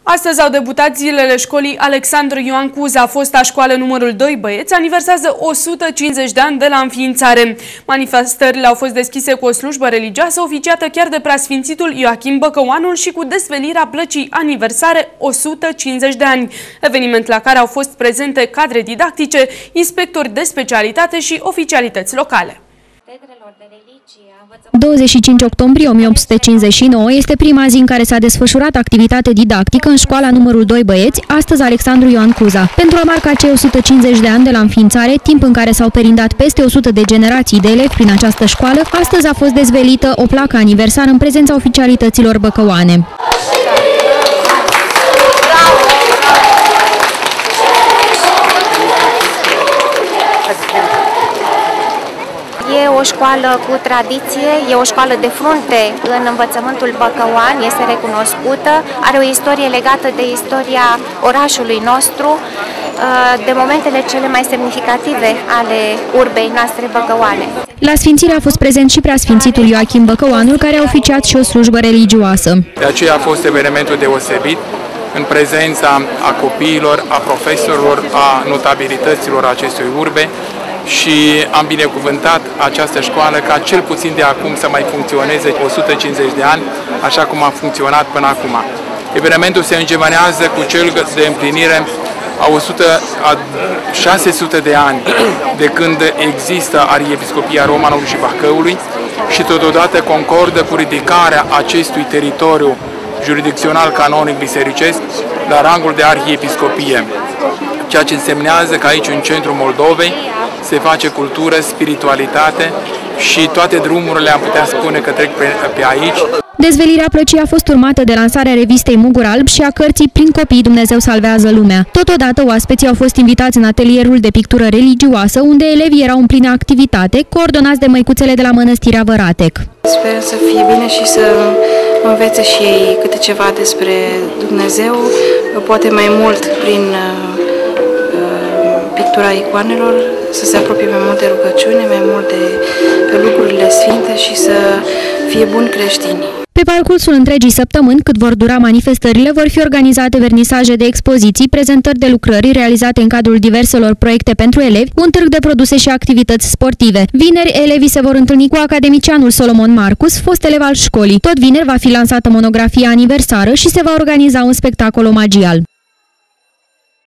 Astăzi au debutat zilele școlii Alexandru Ioan Cuza, fosta școală numărul 2 Băieți, aniversează 150 de ani de la înființare. Manifestările au fost deschise cu o slujbă religioasă oficiată chiar de preasfințitul Ioachim Băcăuanul și cu desvelirea plăcii aniversare 150 de ani. Eveniment la care au fost prezente cadre didactice, inspectori de specialitate și oficialități locale. 25 octombrie 1859 este prima zi în care s-a desfășurat activitate didactică în școala numărul 2 Băieți, astăzi Alexandru Ioan Cuza. Pentru a marca cei 150 de ani de la înființare, timp în care s-au perindat peste 100 de generații de elevi prin această școală, astăzi a fost dezvelită o placă aniversară în prezența oficialităților băcăuane. E o școală cu tradiție, e o școală de frunte în învățământul băcăuan, este recunoscută, are o istorie legată de istoria orașului nostru, de momentele cele mai semnificative ale urbei noastre băcăuane. La sfințire a fost prezent și preasfințitul Ioachim Băcăuanul, care a oficiat și o slujbă religioasă. De aceea a fost evenimentul deosebit, în prezența a copiilor, a profesorilor, a notabilităților acestei urbe, și am binecuvântat această școală ca cel puțin de acum să mai funcționeze 150 de ani, așa cum a funcționat până acum. Evenimentul se îngemânează cu cel de împlinire a 600 de ani de când există Arhiepiscopia Romanului și Bacăului și totodată concordă cu ridicarea acestui teritoriu jurisdicțional canonic bisericesc la rangul de arhiepiscopie, ceea ce însemnează că aici, în centrul Moldovei, se face cultură, spiritualitate și toate drumurile, am putea spune, că trec pe aici. Dezvelirea plăcii a fost urmată de lansarea revistei Mugur Alb și a cărții Prin copii Dumnezeu salvează lumea. Totodată, oaspeții au fost invitați în atelierul de pictură religioasă, unde elevii erau în plină activitate, coordonați de măicuțele de la Mănăstirea Văratec. Sper să fie bine și să învețe și ei câte ceva despre Dumnezeu, poate mai mult prin pictura icoanelor, să se apropie mai mult de rugăciune, mai mult de lucrurile sfinte și să fie buni creștini. Pe parcursul întregii săptămâni, cât vor dura manifestările, vor fi organizate vernisaje de expoziții, prezentări de lucrări realizate în cadrul diverselor proiecte pentru elevi, un târg de produse și activități sportive. Vineri, elevii se vor întâlni cu academicianul Solomon Marcus, fost elev al școlii. Tot vineri va fi lansată monografia aniversară și se va organiza un spectacol omagial.